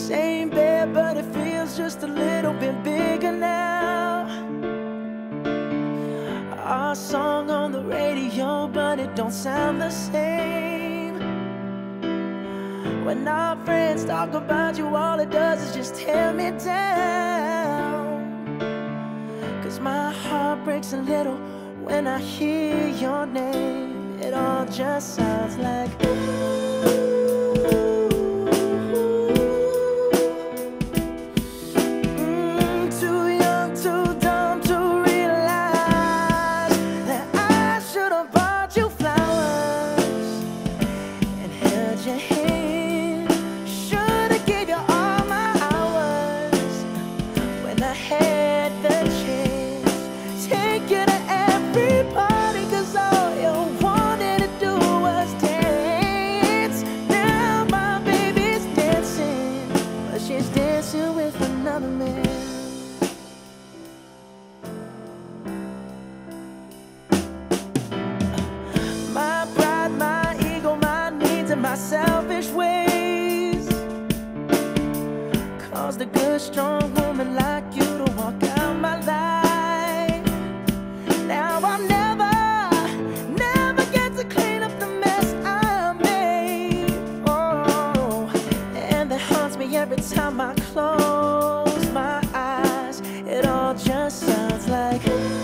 Same bed, but it feels just a little bit bigger now. Our song on the radio, but it don't sound the same. When our friends talk about you, all it does is just tear me down. 'Cause my heart breaks a little when I hear your name. It all just sounds like too young, too dumb to realize that I should have bought you flowers and held your hand. Should have gave you all my hours when I had the chance. Take you to every party, 'cause all you wanted to do was dance. Now my baby's dancing, but she's dancing with another man. My pride, my ego, my needs, and my selfish ways caused a good, strong woman like you to walk out my life. Now I'll never get to clean up the mess I made. Oh, and that haunts me every time I close my eyes. It all just sounds like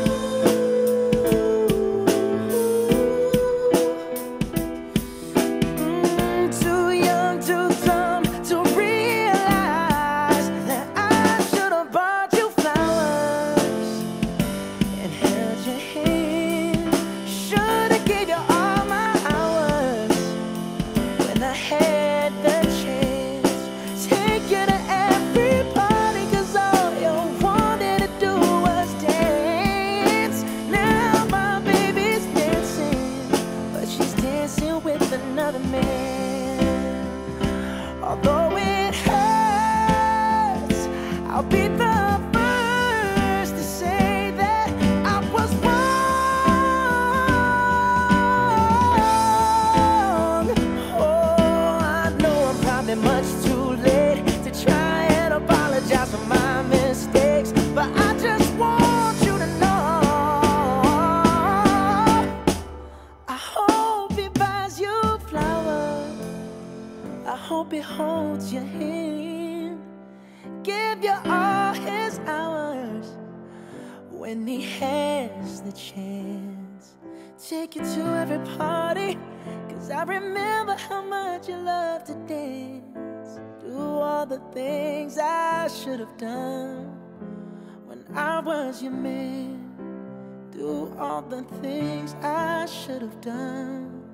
too young, too dumb to realize that I should have bought you flowers and held your hand. Should have gave you all my hours when I had the chance. Take you to every party, 'cause all you wanted to do was dance. Now my baby's dancing, but she's dancing with another man. Although it hurts, I'll be the first to say that I was wrong. Oh, I know I'm probably much too late to try and apologize for my mistakes, but I just want you to know I hope he buys you flowers. I hope he holds your hand, give you all his hours when he has the chance. Take you to every party, 'cause I remember how much you love to dance. Do all the things I should have done when I was your man. Do all the things I should have done.